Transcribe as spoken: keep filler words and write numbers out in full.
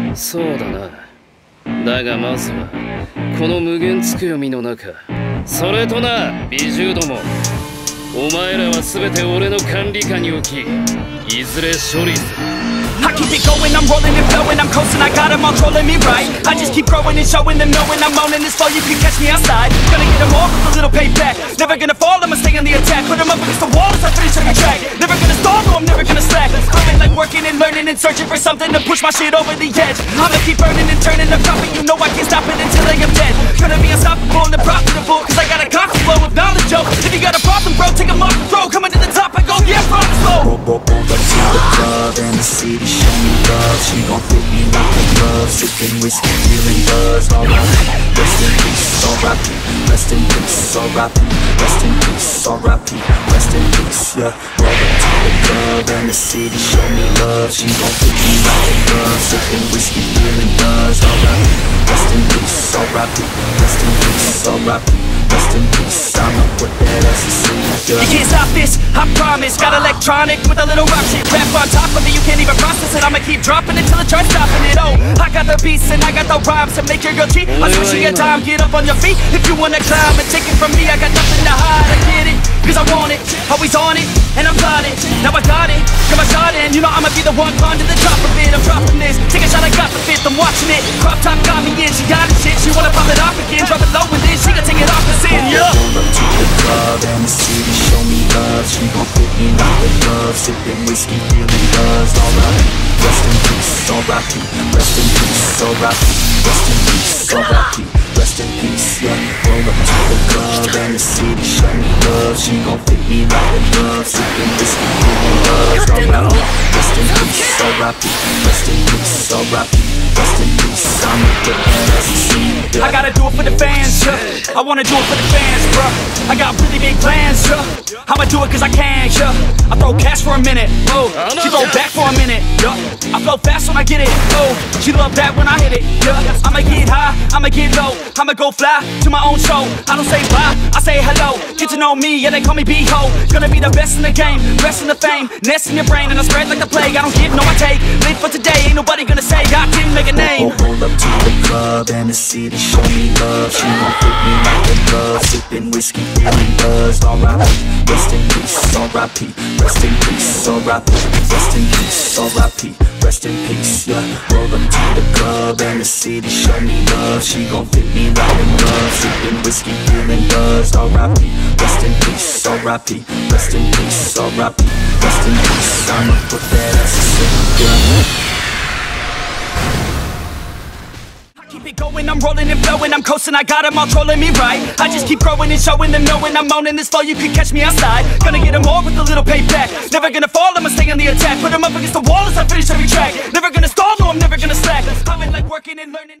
そうだな。だがまずはこの無限つくよみの中、それとな美獣ども、お前らは全て俺の管理下に置き、いずれ処理する。 I keep it going, I'm rolling and flowing, I'm coasting, I got them all trolling me right. I just keep growing and showing them, knowing I'm owning this flow, you can catch me outside. Gonna get them all with a little payback. Never gonna fall, I'ma stay on the attack. Put them up against the wall as I finish every track. Never gonna stall, no, I'm never gonna slack. I've been like working and learning and searching for something to push my shit over the edge. I'ma keep burning and turning the profit, you know I can't stop it until I am dead. Gonna be unstoppable and profitable, cause I got a constant flow of knowledge, yo. If you got a problem, bro, take them off the throw. Coming to the top, I go, yeah, from the slow. Roll up to the club and the city show me love. She gon' fit me like a glove. Sipping whiskey, feeling buzz. Alright, rest in peace, alright. Rest in peace, alright. Rest in peace, alright. Rest in peace, yeah. Roll up to the club and the city show me love. She gon' fit me like a glove. Sipping whiskey, feeling buzz. Alright, rest in peace, alright. Rest in peace, alright. Rest in peace, I'ma put that ass to sleep, yeah. You can't stop this, I promise. Got electronic with a little rock shit. Rap on top of it, you can't even process it. I'ma keep dropping it till it starts stopping it. Oh, I got the beats and I got the rhymes to make your girl cheat. I'm switching your time, get up on your feet. If you wanna climb and take it from me, I got nothing to hide. I get it, cause I want it. Always on it, and I'm plotting. Now I got it, got my shot in. You know I'ma be the one gone to the top of it. I'm dropping this, take a shot, I got the fifth. I'm watching it, crop top got me in. She got it shit, she wanna pop it off again. Drop it low and then she gon' take it off the sin, yeah. Roll up to the club and the city show me love. She gon' fit me like a glove. Sipping whiskey, feeling buzz. Alright, rest in peace, alright. Rest in peace, alright. Rest in peace, alright. Rest in peace, yeah. Roll up to the club and the city show me love. She gon' fit me like a glove. Sipping whiskey, feeling buzz. Alright, rest in peace, alright. Rest in peace, alright. Rest in peace, I'ma put that ass to sleep, yeah. I gotta do it for the fans, yeah. I wanna do it for the fans, bruh. I got really big plans, yeah. I'ma do it cause I can, yeah. I throw cash for a minute, oh. She throw back for a minute, yeah. I flow fast when I get it, oh. She love that when I hit it, yeah. I'ma get high, I'ma get low. I'ma go fly to my own show. I don't say bye, I say hello. Get to know me, yeah, they call me B-Ho. Gonna be the best in the game, rest in the fame. Nest in your brain and I spread like the plague. I don't give, no I take. Live for today, ain't nobody gonna say I didn't make a name. Roll up to the club and the city show me love. She gon' fit me like a glove. Sipping whiskey, feeling buzz. Alright, rest in peace, alright. Rest in peace, alright. Rest in peace, alright. Rest in peace, yeah. Roll up to the club and the city show me love. She gon' fit me like a glove. Sipping whiskey, feeling buzz. Alright, rest in peace, alright. Rest in peace, alright. Rest in peace, I'ma put that ass to sleep, yeah. Keep it going, I'm rolling and flowing, I'm coasting, I got them all trolling me right. I just keep growing and showing them, knowing I'm owning this flow, you can catch me outside. Gonna get them all with a little payback. Never gonna fall, I'ma stay on the attack. Put them up against the wall as I finish every track. Never gonna stall, no, I'm never gonna slack. I've been like working and learning.